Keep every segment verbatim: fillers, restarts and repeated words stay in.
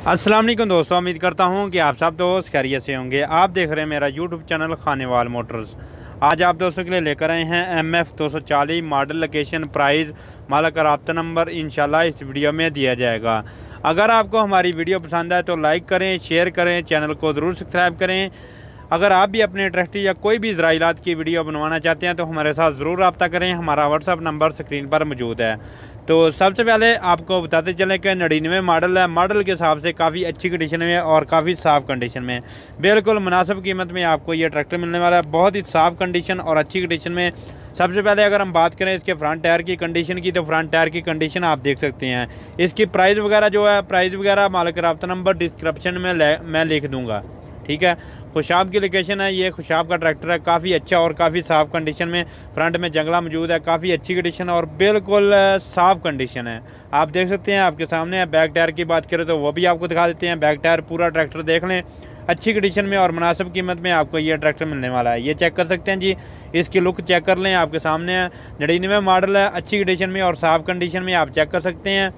अस्सलाम वालेकुम दोस्तों, उम्मीद करता हूं कि आप सब दोस्त खैरियत से होंगे। आप देख रहे हैं मेरा यूट्यूब चैनल खानेवाल मोटर्स। आज आप दोस्तों के लिए लेकर आए हैं एम एफ दो सौ चालीस मॉडल, लोकेशन, प्राइस, मालक का रब्ता नंबर इंशाल्लाह इस वीडियो में दिया जाएगा। अगर आपको हमारी वीडियो पसंद आए तो लाइक करें, शेयर करें, चैनल को ज़रूर सब्सक्राइब करें। अगर आप भी अपने ट्रैक्टर या कोई भी ज़राइलात की वीडियो बनवाना चाहते हैं तो हमारे साथ ज़रूर रब्ता करें। हमारा व्हाट्सअप नंबर स्क्रीन पर मौजूद है। तो सबसे पहले आपको बताते चलें कि नड़िनवे मॉडल है। मॉडल के हिसाब से काफ़ी अच्छी कंडीशन में और काफ़ी साफ़ कंडीशन में, बिल्कुल मुनासिब कीमत में आपको ये ट्रैक्टर मिलने वाला है। बहुत ही साफ़ कंडीशन और अच्छी कंडीशन में। सबसे पहले अगर हम बात करें इसके फ्रंट टायर की कंडीशन की, तो फ्रंट टायर की कंडीशन आप देख सकते हैं। इसकी प्राइस वगैरह जो है, प्राइस वगैरह मालिक रब्ता नंबर डिस्क्रिप्शन में मैं लिख दूँगा, ठीक है। खुशाब की लोकेशन है, ये खुशाब का ट्रैक्टर है। काफ़ी अच्छा और काफ़ी साफ़ कंडीशन में, फ्रंट में जंगला मौजूद है। काफ़ी अच्छी कंडीशन और बिल्कुल साफ़ कंडीशन है, आप देख सकते हैं, आपके सामने है। बैक टायर की बात करें तो वो भी आपको दिखा देते हैं। बैक टायर पूरा ट्रैक्टर देख लें, अच्छी कंडीशन में और मुनासिब कीमत में आपको ये ट्रैक्टर मिलने वाला है। ये चेक कर सकते हैं जी, इसकी लुक चेक कर लें, आपके सामने है। नड़िनवे मॉडल है, अच्छी कंडीशन में और साफ़ कंडीशन में, आप चेक कर सकते हैं।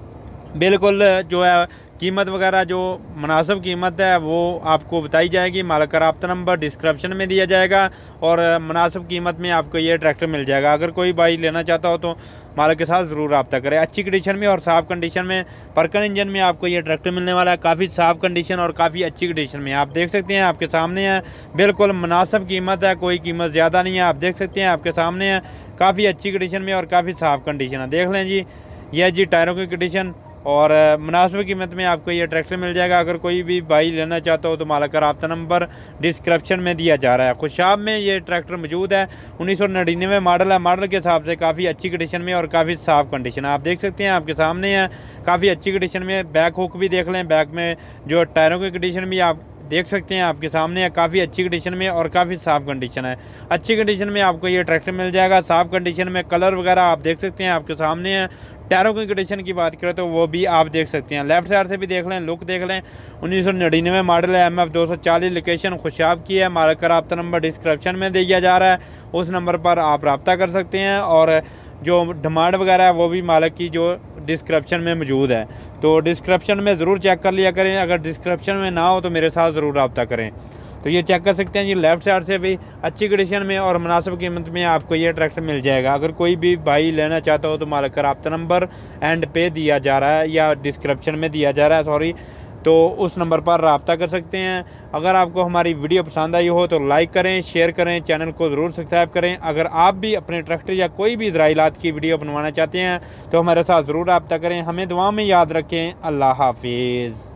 बिल्कुल जो है कीमत वगैरह जो मुनासिब कीमत है वो आपको बताई जाएगी। मालिक का रब्ता नंबर डिस्क्रिप्शन में दिया जाएगा और मुनासिब कीमत में आपको ये ट्रैक्टर मिल जाएगा। अगर कोई भाई लेना चाहता हो तो मालिक के साथ ज़रूर रब्ता करें। अच्छी कंडीशन में और साफ़ कंडीशन में परकिन इंजन में आपको ये ट्रैक्टर मिलने वाला है। काफ़ी साफ़ कंडीशन और काफ़ी अच्छी कंडीशन में, आप देख सकते हैं, आपके सामने है। बिल्कुल मुनासिब कीमत है, कोई कीमत ज़्यादा नहीं है, आप देख सकते हैं, आपके सामने है। काफ़ी अच्छी कंडीशन में और काफ़ी साफ़ कंडीशन है, देख लें जी। यह जी टायरों की कंडीशन और मुनासिब कीमत में आपको ये ट्रैक्टर मिल जाएगा। अगर कोई भी भाई लेना चाहता हो तो मालिक का रब्ता नंबर डिस्क्रिप्शन में दिया जा रहा है। खुशाब में ये ट्रैक्टर मौजूद है। उन्नीस सौ नड़िनवे मॉडल है। मॉडल के हिसाब से काफ़ी अच्छी कंडीशन में और काफ़ी साफ़ कंडीशन है, आप देख सकते हैं, आपके सामने है। काफ़ी अच्छी कंडीशन में, बैक हुक भी देख लें, बैक में जो टायरों की कंडीशन भी आप देख सकते हैं, आपके सामने है। काफ़ी अच्छी कंडीशन में और काफ़ी साफ़ कंडीशन है। अच्छी कंडीशन में आपको ये ट्रैक्टर मिल जाएगा। साफ़ कंडीशन में कलर वगैरह आप देख सकते हैं, आपके सामने है। टायरों की कंडीशन की बात करें तो वो भी आप देख सकते हैं। लेफ्ट साइड से भी देख लें, लुक देख लें। उन्नीस सौ नड़िनवे मॉडल है, एम एफ दो सौ चालीस, लोकेशन खुशाब की है। मालिक का रब्ता नंबर डिस्क्रिप्शन में दिया जा रहा है, उस नंबर पर आप रब्ता कर सकते हैं। और जो डिमांड वगैरह है वो भी मालिक की जो डिस्क्रिप्शन में मौजूद है, तो डिस्क्रिप्शन में ज़रूर चेक कर लिया करें। अगर डिस्क्रिप्शन में ना हो तो मेरे साथ ज़रूर रब्ता करें। तो ये चेक कर सकते हैं जी, लेफ़्ट साइड से भी अच्छी कंडीशन में और मुनासिब कीमत में आपको ये ट्रैक्टर मिल जाएगा। अगर कोई भी भाई लेना चाहता हो तो मालिक का रब्ता नंबर एंड पे दिया जा रहा है या डिस्क्रिप्शन में दिया जा रहा है, सॉरी, तो उस नंबर पर रब्ता कर सकते हैं। अगर आपको हमारी वीडियो पसंद आई हो तो लाइक करें, शेयर करें, चैनल को ज़रूर सब्सक्राइब करें। अगर आप भी अपने ट्रैक्टर या कोई भी ज़राइलात की वीडियो बनवाना चाहते हैं तो हमारे साथ ज़रूर रब्ता करें। हमें दुआ में याद रखें। अल्लाह हाफिज़।